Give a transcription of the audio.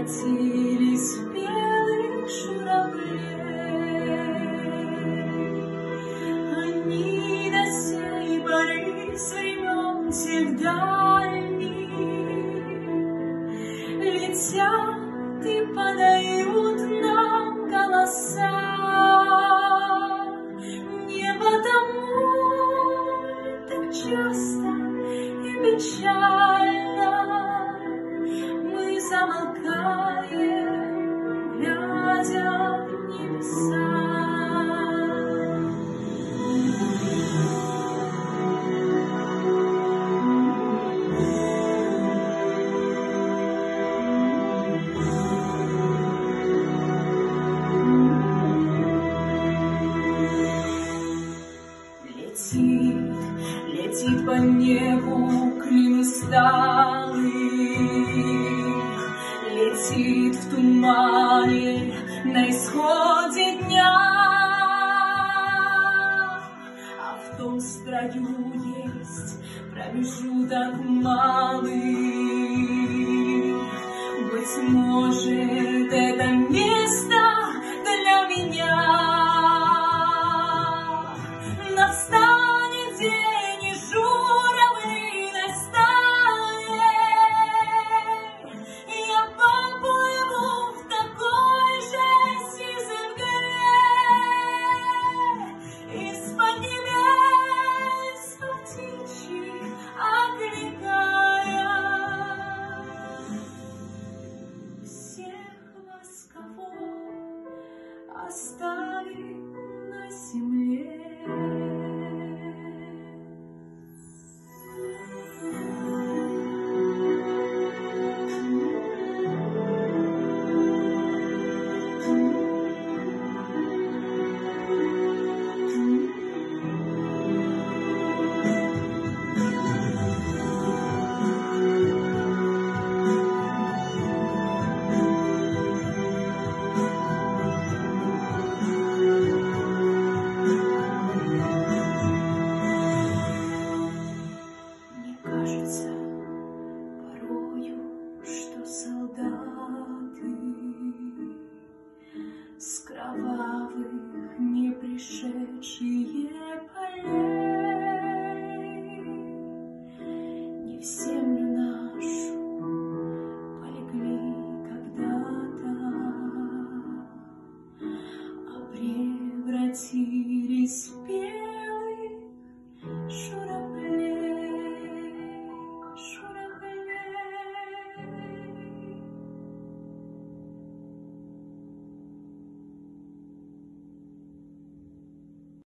превратились в белых журавлей. Они до сей поры с времен тех дальних летят и подают нам голоса. Небо домой так часто и печально мы замолкаем, глядя в небеса. Летит по небу крылья усталых, летит в тумане на исходе дня, а в том строю есть промежуток малый. Быть может, это место для меня.